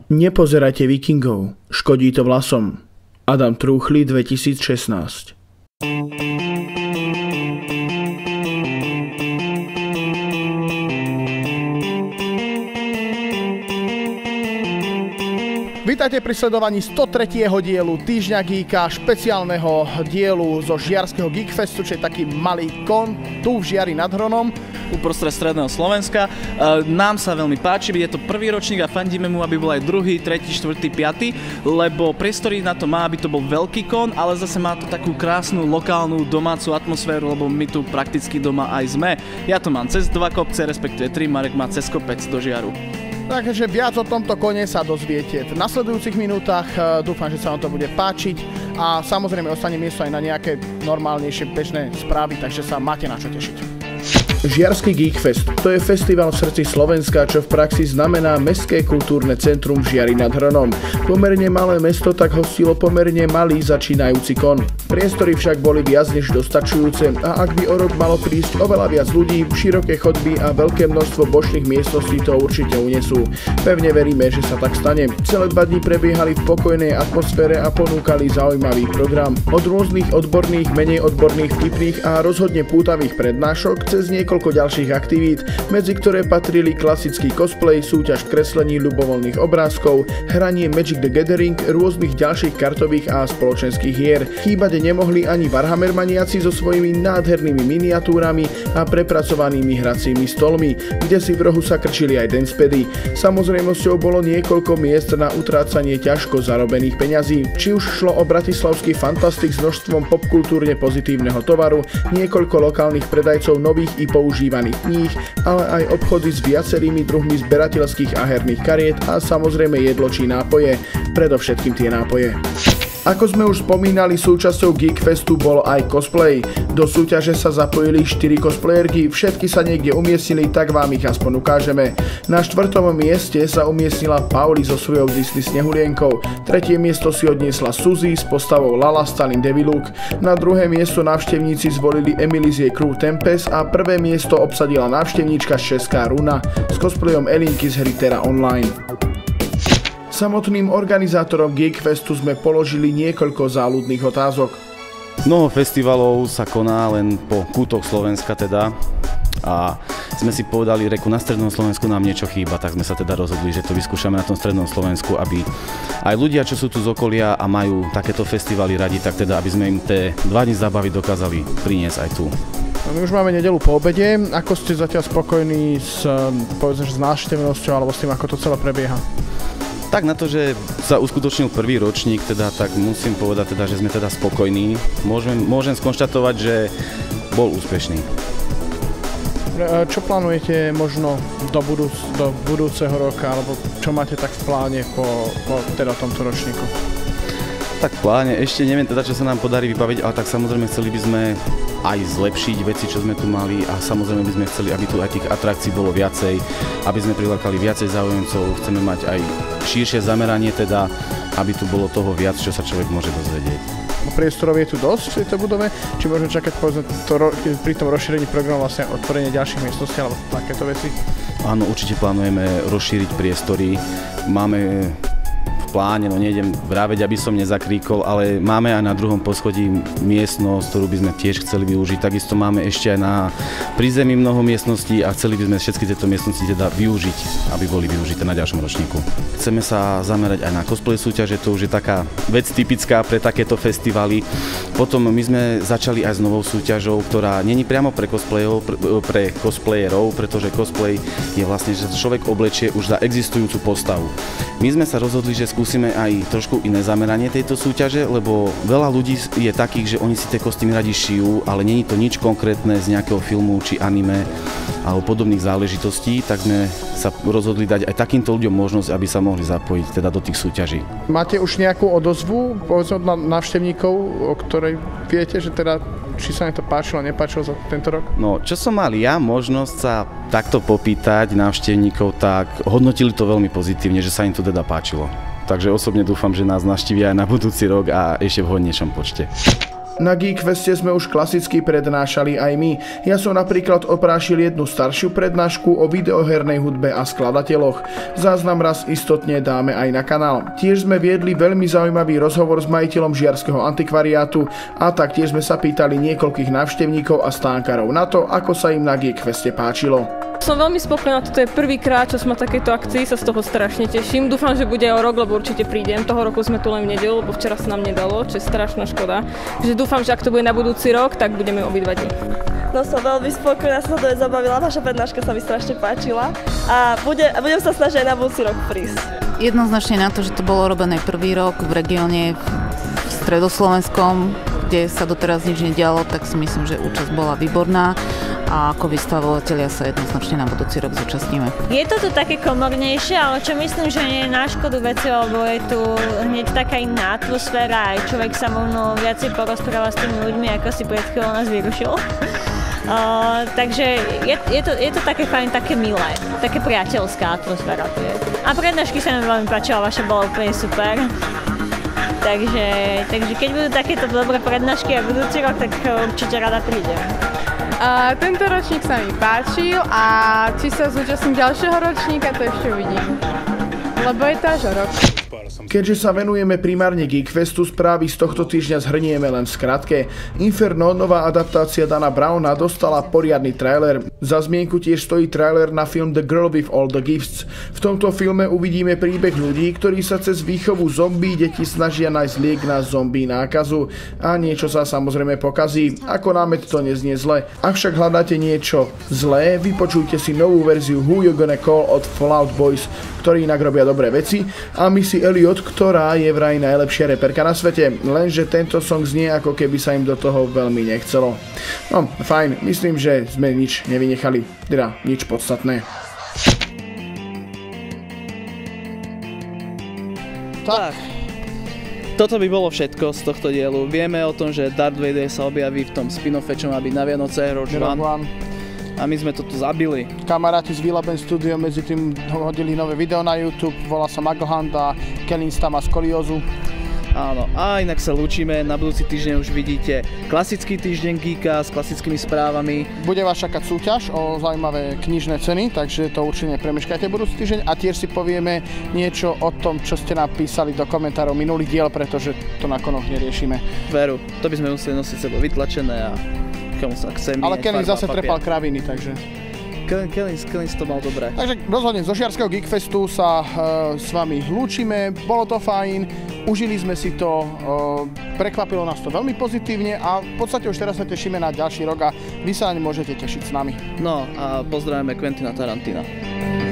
Nepozerajte Vikingov, škodí to vlasom. Adam Trúchli 2016. Vítajte pri sledovaní 103. dielu Týždňa Geeka, špeciálneho dielu zo Žiarskeho Geekfestu, čo je taký malý kon tu v Žiari nad Hronom. Uprostred stredného Slovenska. Nám sa veľmi páči, je to prvý ročník a fandíme mu, aby bol aj druhý, tretí, štvrtý, piaty, lebo priestory na to má, aby to bol veľký kon, ale zase má to takú krásnu lokálnu domácu atmosféru, lebo my tu prakticky doma aj sme. Ja to mám cez 2 kopce, respektíve 3, Marek má cez kopec do Žiaru. Takže viac o tomto kone sa dozviete v nasledujúcich minútach. Dúfam, že sa vám to bude páčiť a samozrejme ostane miesto aj na nejaké normálnejšie bežné správy, takže sa máte na čo tešiť. Žiarsky Geekfest, to je festival v srdci Slovenska, čo v praxi znamená mestské kultúrne centrum v Žiari nad Hronom. Pomerne malé mesto tak hostilo pomerne malý začínajúci kon. Priestory však boli viac než dostačujúce a ak by o rok malo prísť oveľa viac ľudí, široké chodby a veľké množstvo bočných miestností to určite unesú. Pevne veríme, že sa tak stane. Celé 2 dní prebiehali v pokojnej atmosfére a ponúkali zaujímavý program. Od rôznych odborných, menej odborných, vtipných a rozhodne pútavých prednášok cez niekoľko ďalších aktivít, medzi ktoré patrili klasický cosplay, súťaž kreslení ľubovoľných obrázkov, hranie Magic the Gathering, rôznych ďalších kartových a spoločenských hier. Chýbať nemohli ani Warhammer maniaci so svojimi nádhernými miniatúrami a prepracovanými hracími stolmi, kde si v rohu sa krčili aj dancepady. Samozrejmosťou bolo niekoľko miest na utrácanie ťažko zarobených peňazí, či už šlo o bratislavský fantastik s množstvom popkultúrne pozitívneho tovaru, niekoľko lokálnych predajcov nových i používaných kníh, ale aj obchody s viacerými druhmi zberateľských a herných kariet a samozrejme jedlo či nápoje, predovšetkým tie nápoje. Ako sme už spomínali, súčasťou Geekfestu bol aj cosplay. Do súťaže sa zapojili 4 cosplayerky, všetky sa niekde umiestnili, tak vám ich aspoň ukážeme. Na 4. mieste sa umiestnila Pauli so svojou Disney snehulienkou, 3. miesto si odniesla Suzy s postavou Lala Stalin Deviluk, na 2. miesto návštevníci zvolili Emily z jej Crew Tempest a 1. miesto obsadila návštevníčka Česká Runa s cosplayom Elinky z hry Terra Online. Samotným organizátorom Geekfestu sme položili niekoľko záľudných otázok. Mnoho festivalov sa koná len po kútoch Slovenska teda a sme si povedali, reku, na strednom Slovensku nám niečo chýba, tak sme sa teda rozhodli, že to vyskúšame na tom strednom Slovensku, aby aj ľudia, čo sú tu z okolia a majú takéto festivaly radi, tak teda, aby sme im tie 2 dni zábavy dokázali priniesť aj tu. My už máme nedeľu po obede. Ako ste zatiaľ spokojní s návštevnosťou alebo s tým, ako to celé prebieha? Tak na to, že sa uskutočnil prvý ročník, teda, tak musím povedať, teda, že sme teda spokojní. Môžem skonštatovať, že bol úspešný. Čo plánujete možno do budúceho roka, alebo čo máte tak v pláne po teda tomto ročníku? Tak v pláne ešte neviem teda, čo sa nám podarí vybaviť, ale tak samozrejme chceli by sme aj zlepšiť veci, čo sme tu mali a samozrejme by sme chceli, aby tu aj tých atrakcií bolo viacej, aby sme prilákali viacej záujemcov, chceme mať aj širšie zameranie teda, aby tu bolo toho viac, čo sa človek môže dozvedieť. Priestorov je tu dosť v tejto budove? Či môžeme čakať pri tom rozšírení programu vlastne otvorenie ďalších miestností alebo takéto veci? Áno, určite plánujeme rozšíriť priestory. Máme v pláne, no nejdem vraveť, aby som nezakríkol, ale máme aj na 2. poschodí miestnosť, ktorú by sme tiež chceli využiť. Takisto máme ešte aj na prízemí mnoho miestností a chceli by sme všetky tieto miestnosti teda využiť, aby boli využité na ďalšom ročníku. Chceme sa zamerať aj na cosplay súťaže, to už je taká vec typická pre takéto festivaly. Potom my sme začali aj s novou súťažou, ktorá není priamo pre cosplayerov, pretože cosplay je vlastne, že človek oblečie už za existujúcu postavu. My sme sa rozhodli, že skúsime aj trošku iné zameranie tejto súťaže, lebo veľa ľudí je takých, že oni si tie kostýmy radi šijú, ale nie je to nič konkrétne z nejakého filmu či anime alebo podobných záležitostí, tak sme sa rozhodli dať aj takýmto ľuďom možnosť, aby sa mohli zapojiť teda do tých súťaží. Máte už nejakú odozvu, povedzme od návštevníkov, o ktorej viete, že teda či sa mi to páčilo, nepáčilo za tento rok? No, čo som mal ja možnosť sa takto popýtať návštevníkov, tak hodnotili to veľmi pozitívne, že sa im to teda páčilo. Takže osobne dúfam, že nás navštívia aj na budúci rok a ešte v hodnejšom počte. Na Geekfeste sme už klasicky prednášali aj my. Ja som napríklad oprášil jednu staršiu prednášku o videohernej hudbe a skladateľoch. Záznam raz istotne dáme aj na kanál. Tiež sme viedli veľmi zaujímavý rozhovor s majiteľom Žiarskeho antikvariátu a taktiež sme sa pýtali niekoľkých návštevníkov a stánkarov na to, ako sa im na Geekfeste páčilo. Som veľmi spokojná, toto je prvýkrát, čo som na takejto akcii, sa z toho strašne teším. Dúfam, že bude o rok, lebo určite prídem. Toho roku sme tu len v nedeľu, lebo včera sa nám nedalo, čo je strašná škoda. Takže dúfam, že ak to bude na budúci rok, tak budeme obidva dni. No som veľmi spokojná, sa to zabavila, vaša prednáška sa mi strašne páčila a budem sa snažiť aj na budúci rok prísť. Jednoznačne na to, že to bolo robené prvý rok v regióne v stredoslovenskom, kde sa doteraz nič nedialo, tak si myslím, že účasť bola výborná a ako vystavovatelia sa jednoznačne na budúci rok zúčastníme. Je to tu také komornejšie, ale čo myslím, že nie je na škodu veci, lebo je tu hneď taká iná atmosféra, aj človek sa možno viacej porozpráva s tými ľuďmi, ako si pred chvíľou nás vyrušil. Takže je to také fajn, také milé, také priateľská atmosféra tu je. A prednášky sa mi veľmi páčila, vaša bola úplne super. Takže keď budú takéto dobré prednášky a budúci rok, tak určite rada prídem. Tento ročník sa mi páčil a či sa zúčastním ďalšieho ročníka, to ešte uvidím. Lebo je to až o rok. Keďže sa venujeme primárne Geekfestu, správy z tohto týždňa zhrnieme len v skratke. Inferno, nová adaptácia Dana Browna, dostala poriadny trailer. Za zmienku tiež stojí trailer na film The Girl with All the Gifts. V tomto filme uvidíme príbeh ľudí, ktorí sa cez výchovu zombie deti snažia nájsť liek na zombie nákazu. A niečo sa samozrejme pokazí. Ako námet to neznie zle. Ak však hľadáte niečo zlé, vypočujte si novú verziu Who You Gonna Call od Fall Out Boys, ktorí inak robia dobré veci, a Missy Elliott, ktorá je vraj najlepšia reperka na svete, lenže tento song znie, ako keby sa im do toho veľmi nechcelo. No, fajn, myslím, že sme nič nevynechali, teda nič podstatné. Tak, toto by bolo všetko z tohto dielu. Vieme o tom, že Darth Vader sa objaví v tom spin-offe, čo má byť na Vianoce, Rogue One. A my sme to tu zabili. Kamaráti z Villaben Studio medzi tým hodili nové video na YouTube, volá sa Maglehand a Kellins tam má skoliózu. Áno, a inak sa lúčime, na budúci týždeň už vidíte klasický týždeň Geeka s klasickými správami. Bude vás čakať súťaž o zaujímavé knižné ceny, takže to určite nepremeškajte budúci týždeň a tiež si povieme niečo o tom, čo ste napísali do komentárov minulý diel, pretože to na konoch neriešime. Veru, to by sme museli nosiť sebo vytlačené a komu sa chce míňať. Ale Kellins zase trepal kraviny, takže... Kellins to mal dobré. Takže rozhodne zo Žiarskeho Geekfestu sa s vami lúčime, bolo to fajn, užili sme si to, prekvapilo nás to veľmi pozitívne a v podstate už teraz sa tešíme na ďalší rok a vy sa naň môžete tešiť s nami. No a pozdravíme Quentina Tarantina.